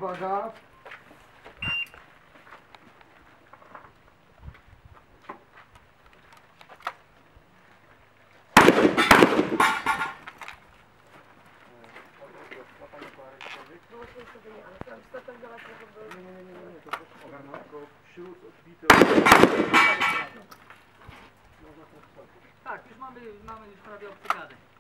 Uwaga. Nie, to proszę ogarnąć, tylko wśród odbity. Tak, już mamy już prawie obcykane.